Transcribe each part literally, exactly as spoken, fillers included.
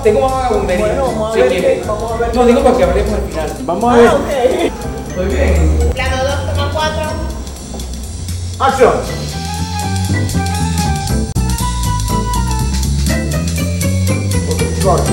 tengo más vagabundería. Bueno, vamos a si ver quieres. qué- vamos a ver No, qué- digo para que hablemos al final. Vamos a ver. Ah, ok. Estoy bien. Plano dos, toma cuatro. ¡Acción! Corte.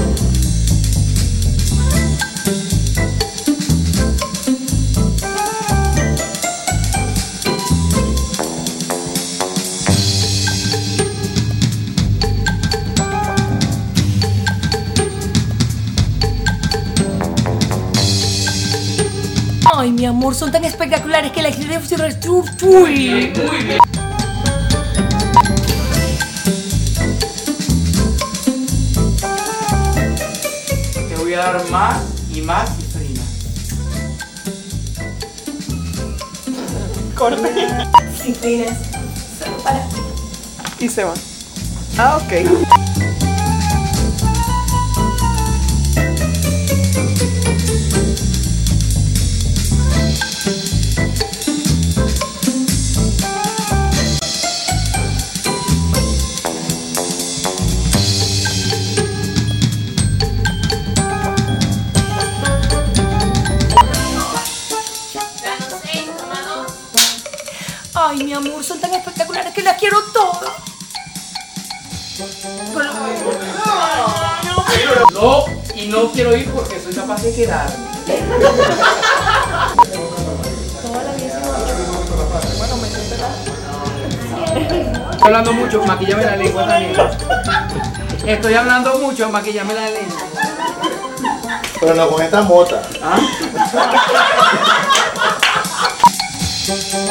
Ay, mi amor, son tan espectaculares que la quiero uy. Te voy a dar más y más cifrina. Corte. Cifrines. Para. Y se va. Ah, ok. Plano seis, toma dos. Ay, mi amor, son tan espectaculares que las quiero todas. No, y no quiero ir porque soy capaz de quedarme. Estoy hablando mucho, maquillame la lengua también. Estoy hablando mucho, maquillame la lengua. Pero no con esta mota. ¿Ah?